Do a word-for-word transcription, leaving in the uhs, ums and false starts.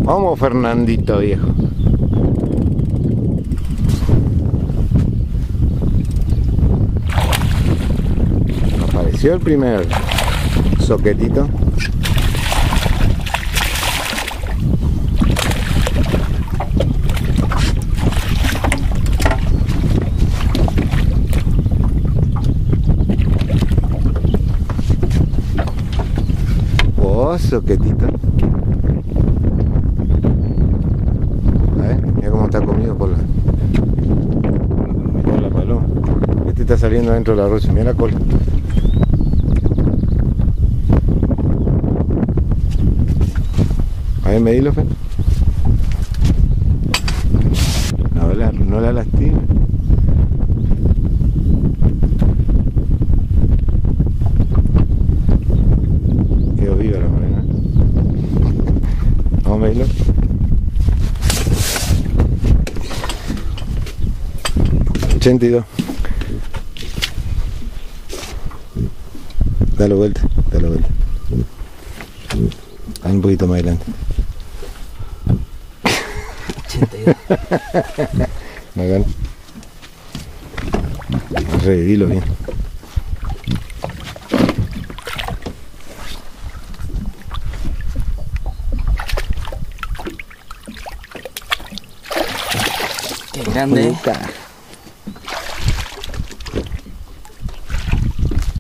Vamos, Fernandito, viejo. Apareció el primer soquetito. Oh, soquetito. A ver, mira cómo está comido por la, por la paloma. Este está saliendo dentro de la rocha, mira la cola. A ver, medilo, Fe. No la, no la lastime. Quedó viva la morena. Vamos a medirlo. ochenta y dos. Dale vuelta, dale vuelta. Hay un poquito más adelante. ochenta y dos. Bacán. Revidilo bien. Qué grande. Puta.